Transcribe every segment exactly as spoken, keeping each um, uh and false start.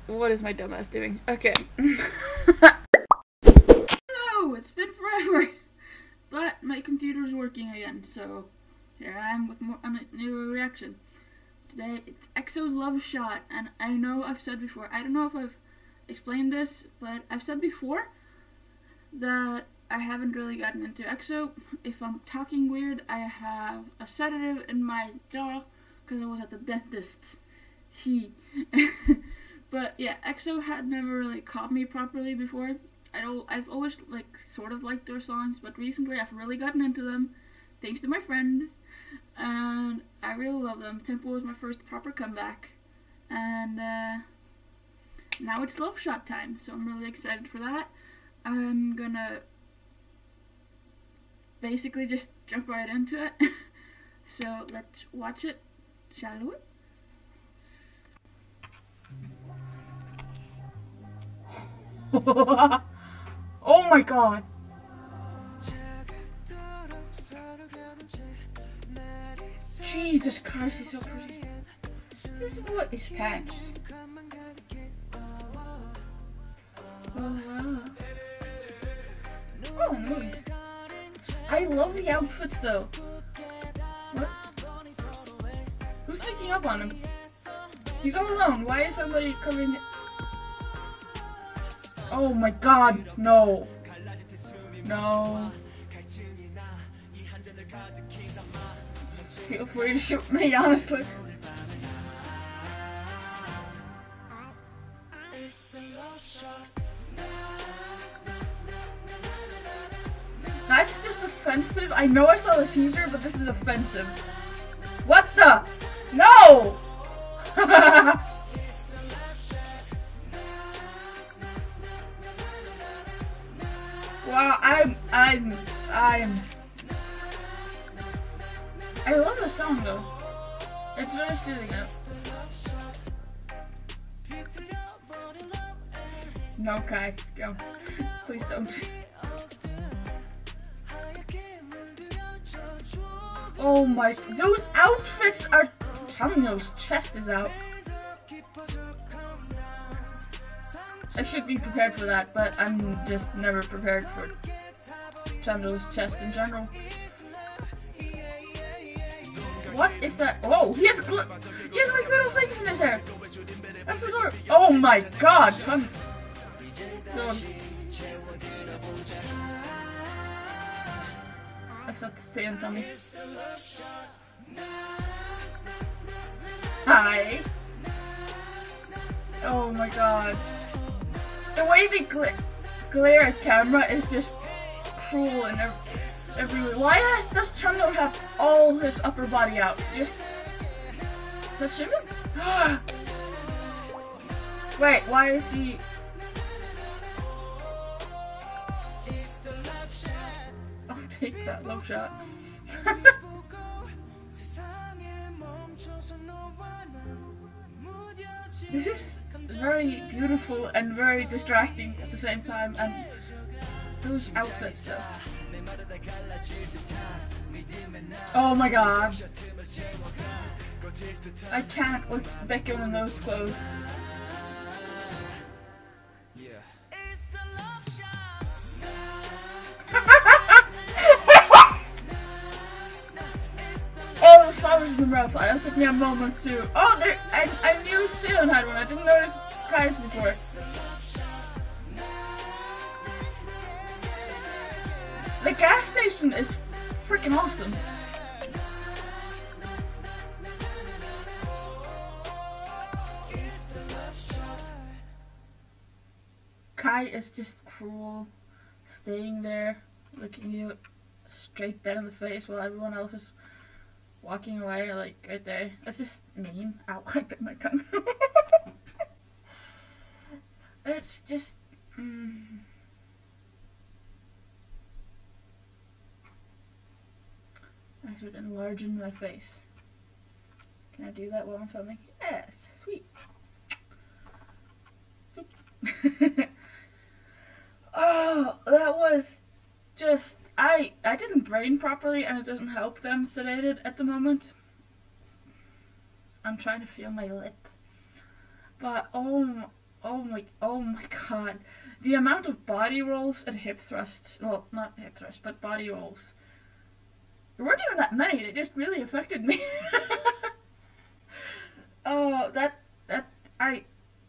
What is my dumbass doing? Okay. No, it's been forever. But my computer's working again, so here I am with more, a new reaction. Today, it's EXO's Love Shot, and I know I've said before, I don't know if I've explained this, but I've said before that I haven't really gotten into EXO. If I'm talking weird, I have a sedative in my jaw because I was at the dentist's. He. But yeah, EXO had never really caught me properly before. I don't, I've always like sort of liked their songs, but recently I've really gotten into them, thanks to my friend, and I really love them. Tempo was my first proper comeback, and uh, now it's Love Shot time, so I'm really excited for that. I'm gonna basically just jump right into it. So let's watch it, shall we? Oh my god. Jesus Christ, he's so pretty. This is what is pants. Oh wow. Oh, nice. I love the outfits though. What? Who's sneaking up on him? He's all alone. Why is somebody covering it? Oh my god, no. No. Feel free to shoot me, honestly. That's just offensive. I know I saw the teaser, but this is offensive. What the? No! Wow, I'm, I'm, I'm, I love the song though. It's very soothing. No, Kai, don't. Please don't. Oh my, those outfits are, Chanyeol's chest is out. I should be prepared for that, but I'm just never prepared for Chanyeol's chest in general. What is that? Oh, he has gl he has like little things in his hair. That's adorable. Oh my god, Chan. That's not the same, Tommy. Hi. Oh my god. The way they gla glare at camera is just cruel and ev everywhere. Why has, does Chanyeol have all his upper body out? Just... Is that Jimin? Wait, why is he... I'll take that Love Shot. This is very beautiful and very distracting at the same time, and those outfits though. Oh my god. I can't with Beckham in those clothes. Oh, the flowers in the butterfly. That took me a moment too. Oh, there! I, I knew Seon had one. I didn't notice Kai's before. The gas station is freaking awesome. Kai is just cruel, staying there, looking you straight dead in the face while everyone else is walking away, like right there. That's just mean. Ow, I bit my tongue. It's just. Mm. I should enlarge in my face. Can I do that while I'm filming? Yes, sweet. Oh, that was just, I I didn't brain properly, and it doesn't help that I'm sedated at the moment. I'm trying to feel my lip. But oh, Oh my, oh my god. The amount of body rolls and hip thrusts, well, not hip thrusts, but body rolls. There weren't even that many, they just really affected me. Oh, that, that, I...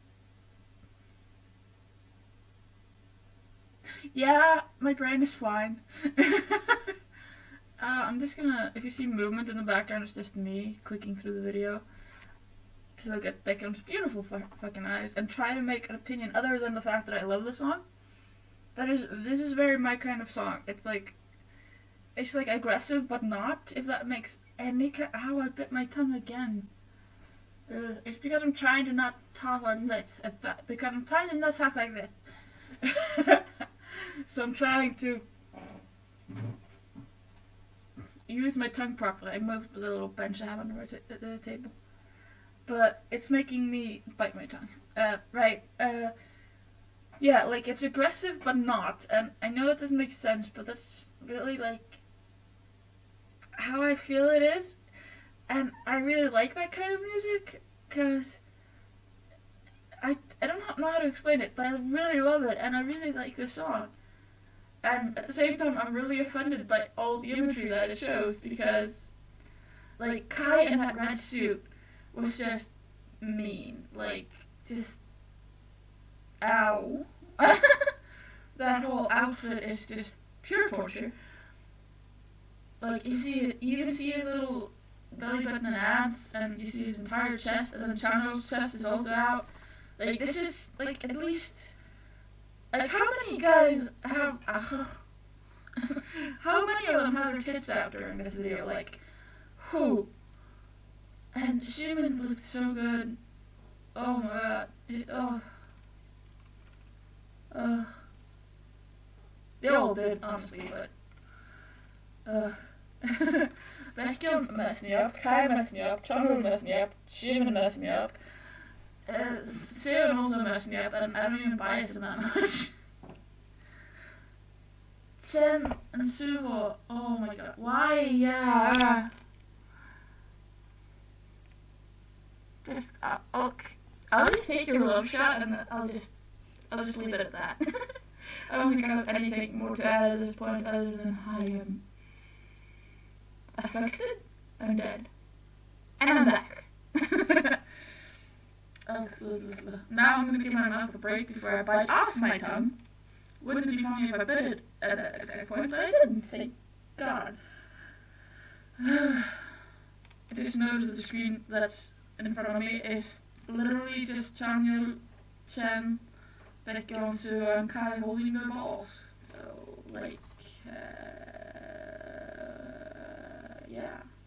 Yeah, my brain is fine. uh, I'm just gonna, if you see movement in the background, it's just me clicking through the video to look at Beckham's beautiful fu fucking eyes and try to make an opinion other than the fact that I love the song. That is, this is very my kind of song. It's like, it's like aggressive but not, if that makes any kind. How I bit my tongue again. Uh, it's because I'm trying to not talk like this. If that, because I'm trying to not talk like this. So I'm trying to use my tongue properly. I moved the little bench I have on the, the table. But it's making me bite my tongue. Uh, right. Uh, yeah, like, it's aggressive but not. And I know that doesn't make sense, but that's really, like, how I feel it is. And I really like that kind of music, because I, I don't know how to explain it, but I really love it, and I really like this song. And at the same time, I'm really offended by all the imagery that it shows, because, like, Kai in that red suit was just mean. Like, just, ow. That whole outfit is just pure torture. Like, you see, you even see his little belly button and abs, and you see his entire chest, and then Chano's chest is also out. Like, this is, like, at least, like, how many guys have, uh, how many of them have their tits out during this video? Like, who? And Xiumin looked so good. Oh my god. It, oh. Uh. They all did, honestly, but, uh. Baekhyun messed me up, Kai messed me up, Changwon messed me up, Xiumin messed me up. Uh, Seon also messed me up, and I don't even bias him that much. Chen and Suho, oh my god, why? Yeah. Just, uh, I'll, I'll just take your love shot, and I'll just, I'll just leave it at that. I don't think I have anything more to add at this point, other than I am affected, I'm dead, and I'm back. Uh, now I'm gonna give my mouth a break before I bite off my tongue. Wouldn't it be funny if I bit it at that exact point, but I didn't, thank God. I just noticed that the screen that's in front of me is literally just Chanyeol, Chen, Baekhyun, Suho, and Kai holding their balls. So, like, uh, yeah.